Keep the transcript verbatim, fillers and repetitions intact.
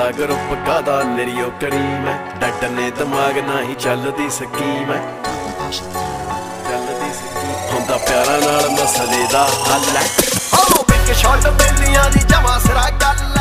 ਦਾ group ਕਾਦਾ ਨਿਰੀਓ cream ਹੈ ਡੱਟ ਨੇ ਦਿਮਾਗ ਨਹੀਂ ਚੱਲਦੀ ਸਕੀਮ ਹੈ ਚੱਲਦੀ ਸਕੀਮ ਹੁੰਦਾ ਪਿਆਰਾਂ ਨਾਲ ਮਸਲੇ ਦਾ ਹੱਲ ਹੈ ਹੋ ਬਿਕ ਸ਼ਾਟ ਬੇਲੀਆਂ ਦੀ ਜਮਾ ਸਿਰਾ ਗੱਲ